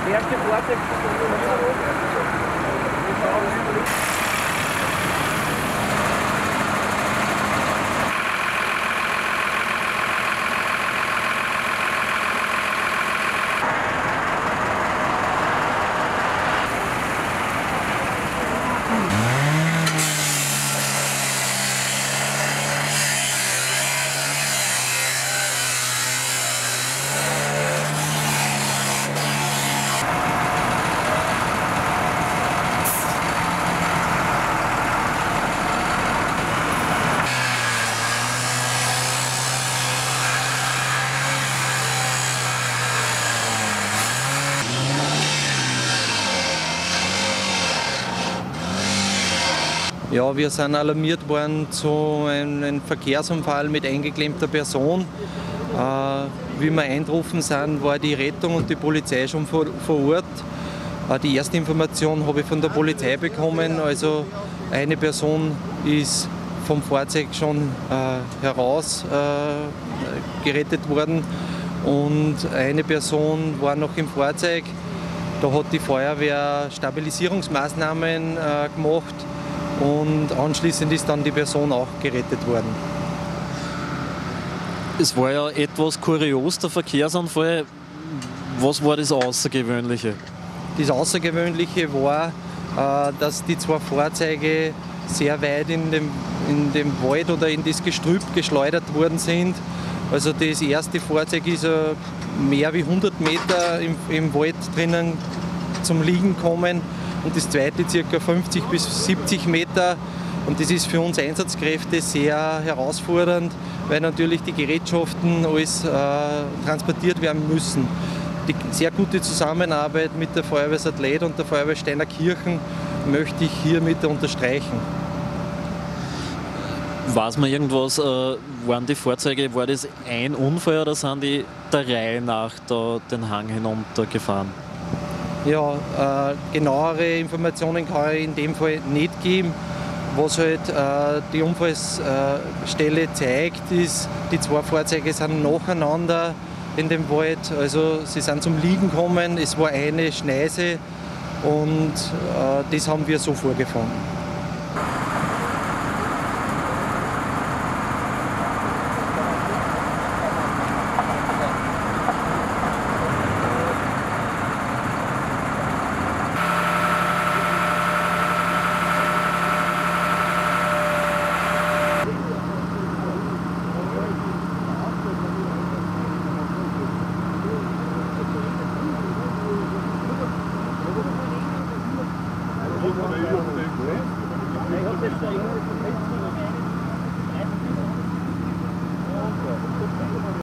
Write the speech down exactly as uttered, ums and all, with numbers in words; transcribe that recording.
erste Fahrzeug. Ja, wir sind alarmiert worden zu einem Verkehrsunfall mit eingeklemmter Person. Äh, wie wir eingerufen sind, war die Rettung und die Polizei schon vor, vor Ort. Äh, die erste Information habe ich von der Polizei bekommen. Also eine Person ist vom Fahrzeug schon äh, heraus äh, gerettet worden und eine Person war noch im Fahrzeug. Da hat die Feuerwehr Stabilisierungsmaßnahmen äh, gemacht. Und anschließend ist dann die Person auch gerettet worden. Es war ja etwas kurios, der Verkehrsunfall. Was war das Außergewöhnliche? Das Außergewöhnliche war, äh, dass die zwei Fahrzeuge sehr weit in dem, in dem Wald oder in das Gestrüpp geschleudert worden sind. Also das erste Fahrzeug ist äh, mehr wie hundert Meter im, im Wald drinnen zum Liegen gekommen. Und das zweite ca. fünfzig bis siebzig Meter. Und das ist für uns Einsatzkräfte sehr herausfordernd, weil natürlich die Gerätschaften alles äh, transportiert werden müssen. Die sehr gute Zusammenarbeit mit der Feuerwehr Sattlet und der Feuerwehr Steinerkirchen möchte ich hiermit unterstreichen. Weiß man irgendwas, äh, waren die Fahrzeuge, war das ein Unfall oder sind die der Reihe nach da den Hang hinuntergefahren? Ja, äh, genauere Informationen kann ich in dem Fall nicht geben. Was halt äh, die Unfallstelle zeigt, ist, die zwei Fahrzeuge sind nacheinander in dem Wald. Also sie sind zum Liegen gekommen, es war eine Schneise und äh, das haben wir so vorgefunden. Ich habe jetzt da